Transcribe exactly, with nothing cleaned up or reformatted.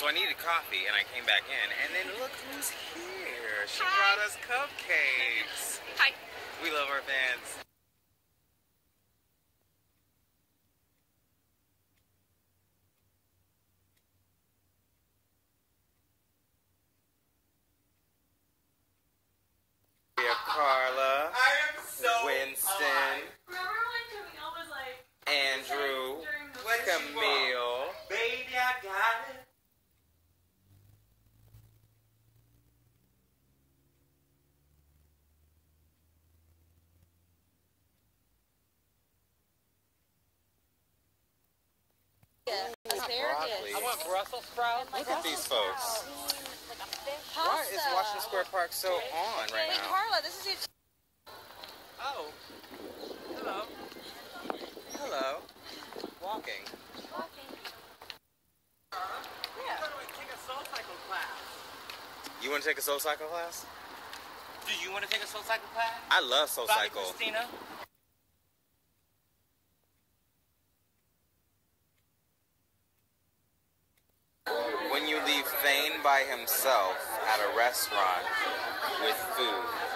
So I needed coffee, and I came back in, and then look who's here. She Hi. brought us cupcakes. Hi. We love our fans. We have Carla, I am so Winston, Remember when Camille was like, Andrew, like Camille. Baby, I got it. Broccoli. I want Brussels sprouts. Look at these folks. Why is Washington Square Park so on right Wait, now? Carla, this is your... Oh. Hello. Hello. Walking. Walking. Yeah. Take a soul cycle class. You want to take a Soul Cycle class? Do you want to take a soul cycle class? I love Soul Bobby Cycle. Christina? When you leave Thane by himself at a restaurant with food,